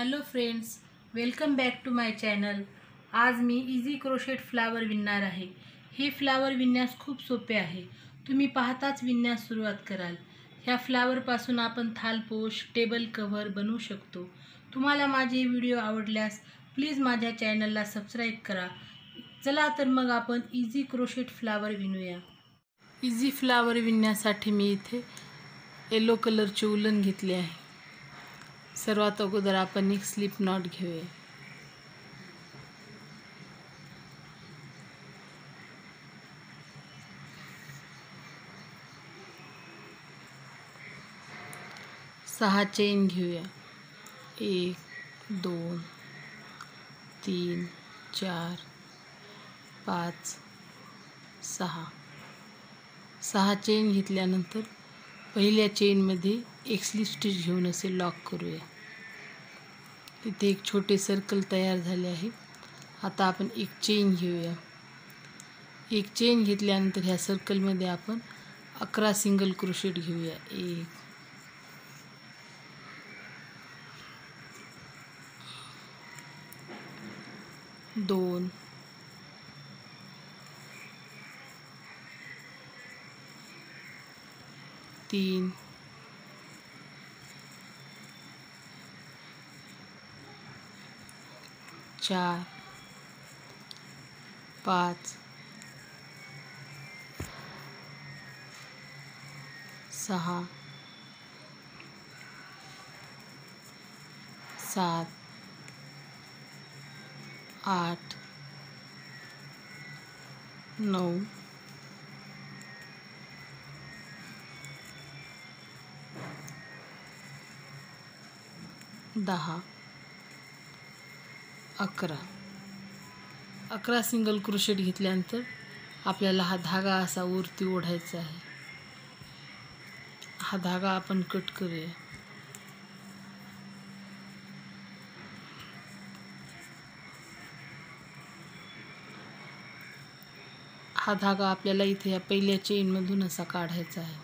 Hello friends, welcome back to my channel. आज मी easy crochet flower विणणार आहे। हे फ्लावर विणण्यास खूप सोपे आहे। तुम्ही पाहताच विणण्यास सुरुवात कराल। ह्या फ्लावरपासून आपण थालपोश, टेबल कव्हर बनवू शकतो। तुम्हाला माझे व्हिडिओ आवडल्यास प्लीज माझ्या चॅनलला सबस्क्राईब करा। चला तर मग आपण इझी क्रोशेट फ्लावर विणूया। इझी फ्लावर विणण्यासाठी मी इथे येलो कलरचे उलन घेतले आहे। सर्वात अगोदर आपण एक स्लिप नॉट घेऊया। सहा चेन घेऊया। 1 2 3 4 5 6 सहा चेन घेतल्यानंतर पहिल्या चेनमध्ये एक स्लिप स्टिच घेऊन असे लॉक करूया। इथे एक छोटे सर्कल तयार झाले आहे। आता आपण एक चेन घेऊया। एक चेन घेतल्यानंतर ह्या सर्कलमध्ये आपण 11 सिंगल क्रोशेट घेऊया। 1 2 3 4 5 6 7 8 9 10 11 सिंगल क्रोशेट घेतल्यानंतर आपल्याला हा धागा असा वरती ओढायचा आहे। हा धागा आपण कट करूया। हा धागा आपल्याला इथे या पहिल्या चेनमधून असा काढायचा आहे।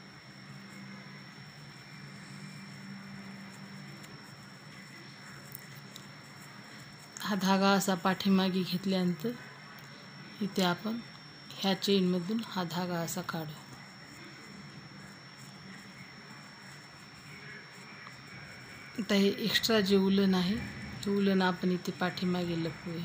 हा धागा असा पाठीमागे घेतल्यानंतर इथे आपण ह्या चेनमधून हा धागा असा काढू। आता हे एक्स्ट्रा जे उलन आहे ते उलन आपण इथे पाठीमागे लपवूया।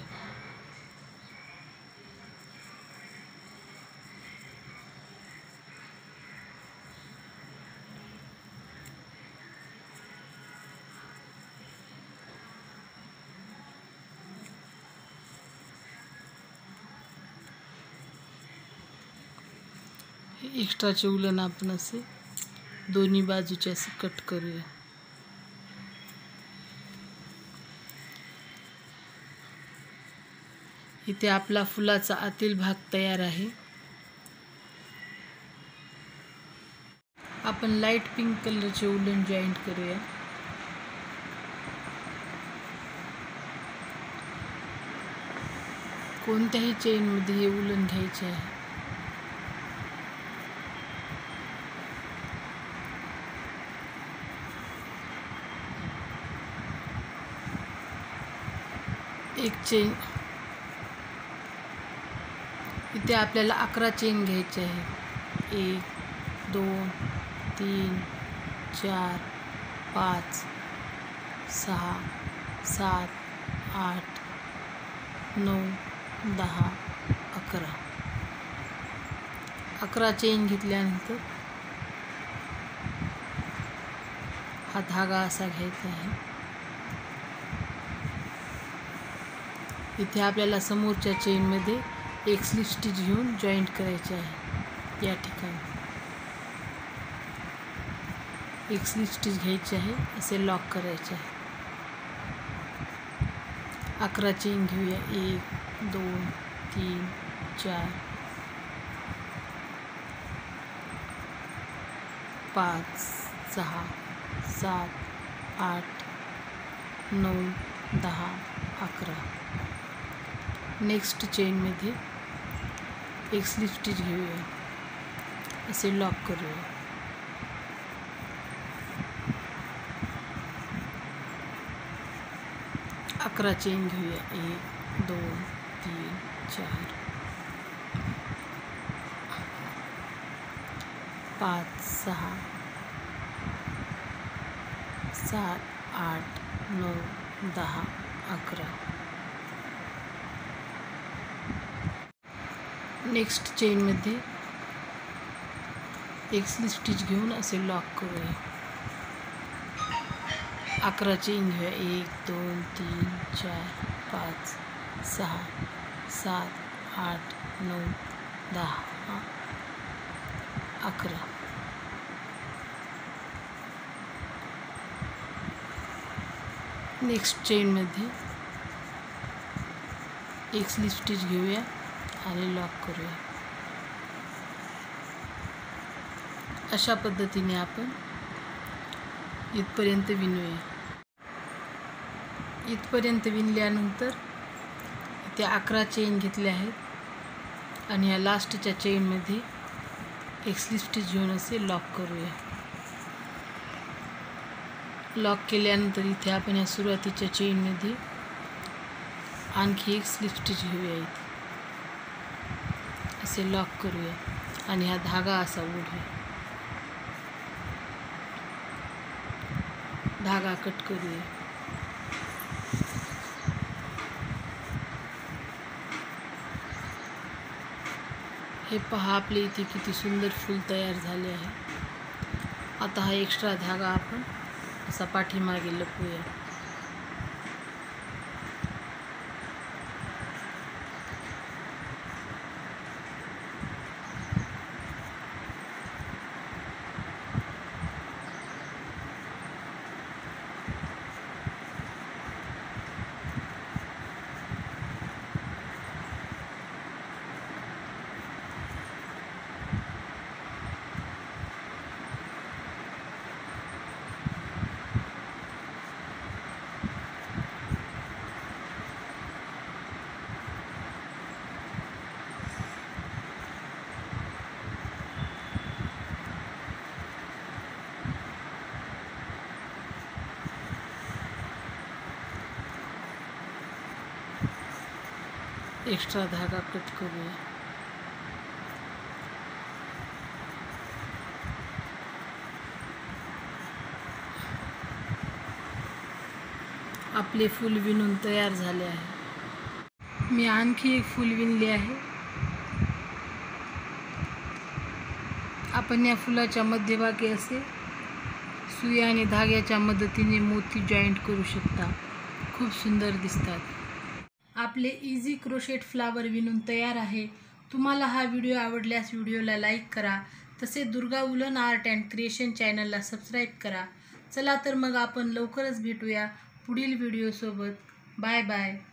एक्स्ट्राचे उलन आपण असे दोन्ही बाजूचे असे कट करूया। इथे आपला फुलाचा आतील भाग तयार आहे। आपण लाईट पिंक कलरचे उलन जॉईंट करूया। कोणत्याही चेनमध्ये हे उलन घ्यायचे आहे। एक चेन इथे आपल्याला 11 चेन घ्यायचे आहे। 1 2 3 4 5 6 7 8 9 10 11 11 चेन घेतल्यानंतर हा धागा असा घ्यायचा आहे। इथे आपल्याला समोरच्या चेनमध्ये एक स्लिप स्टिच घेऊन जॉईंट करायचे आहे। या ठिकाणी एक स्लिप स्टिच घ्यायची आहे, असे लॉक करायचे आहे। 11 चेन घेऊया। 1 2 3 4 5 6 7 8 9 10 11 नेक्स्ट चेनमध्ये एक स्लिप स्टिच घेऊया, असे लॉक करूया। 11 चेन घेऊया. 1 2 3 4 5 6 7 8 9 10 11. नेक्स्ट चेनमध्ये एक स्लिप स्टिच घेऊन असे लॉक करूया. 11 चेन घेऊया. 1 2 3 4 5 6 7 8 9 10 11. नेक्स्ट चेनमध्ये एक स्लिप स्टिच घेऊया आणि लॉक करूया. अशा पद्धतीने आपण इथपर्यंत विणूया. इथपर्यंत विणल्यानंतर इथे 11 चेन घेतले आहेत आणि या लास्टच्या चेनमध्ये एक स्लिप स्टिच घेऊन असे लॉक करूया. लॉक केल्यानंतर इथे आपण या सुरुवातीच्या चेनमध्ये आणखी एक स्लिप स्टिच घेऊया. इथे असे लॉक करूया आणि हा धागा असा ओढूया. धागा कट करूया. हे पहा, आपले इथे किती सुंदर फूल तयार झाले आहे. आता हा एक्स्ट्रा धागा आपण असा पाठीमागे लपवूया. एक्स्ट्रा धागा कट करूया. आपले फूल विणून तयार झाले आहे. मी आणखी एक फूल विणले आहे. आपण या फुलाच्या मध्यभागी असे सुई आणि धाग्याच्या मदतीने मोती जॉईंट करू शकता. खूप सुंदर दिसतात. आपले इझी क्रोशेट फ्लावर विणून तयार आहे. तुम्हाला हा व्हिडिओ आवडल्यास व्हिडिओला लाईक करा. तसेच Durga woollen art and creation चॅनलला सबस्क्राईब करा. चला तर मग आपण लवकरच भेटूया पुढील व्हिडिओसोबत. Bye bye.